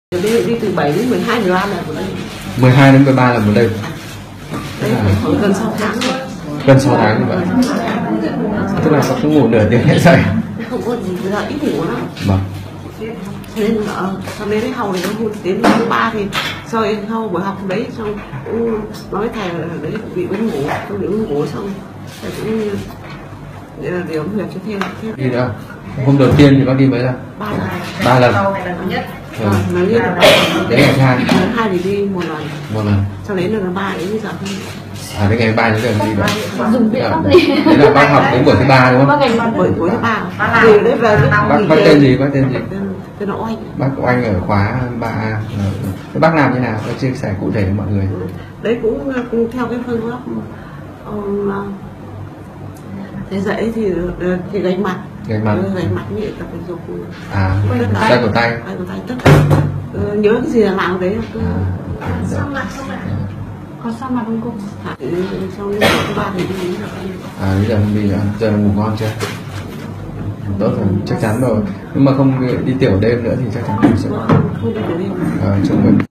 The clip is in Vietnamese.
Đi từ 7 đến 12 13 lần một đêm. 12 đến 13 lần một đêm. Đấy khoảng gần 6 tháng rồi. Gần 6 tháng như vậy. Tức là không ngủ nửa tiếng lại dậy. Không có gì, bây giờ ít ngủ lắm. Vâng. Nên là sau đấy hầu thì nó đến thứ 3 thì sau hầu buổi học đấy xong cũng nói với thầy là đấy bị mất ngủ, không được ngủ xong thầy cũng điều huyệt cho thêm. Đi đâu? Hôm đầu tiên thì bác đi mấy lần? 3 lần. 3 lần. Lần nhất. Ừ. Lần nhất. Đến ngày 2. Lần 2 thì đi một lần. Một lần. Sau đấy là 3 đến bây giờ thôi. À, đến ngày 3 đến giờ đi rồi. Dùng biện pháp gì? Đấy là bác học đến buổi thứ 3 đúng không? Buổi thứ 3. Từ đấy về Bác tên gì? Bác tên gì? Tên là Oanh. Bác Oanh ở khóa 3A. Thế bác làm như nào? Bác chia sẻ cụ thể với mọi người. Đấy cũng theo cái phương pháp thế dậy thì gánh mặt. Gánh mặt. Gánh mặt như tập thể dục. À, tay của tay. Tay của tay tất cả. Nhớ cái gì là làm đấy. Xong mặt không ạ? Có xong mặt không cô? Xong buổi thứ 3 thì đi rồi. À, bây giờ không đi nữa. Giờ ngủ ngon chưa? Tốt rồi, chắc chắn rồi. Nhưng mà không đi tiểu đêm nữa thì chắc chắn sẽ Không đi tiểu đêm. trung bình.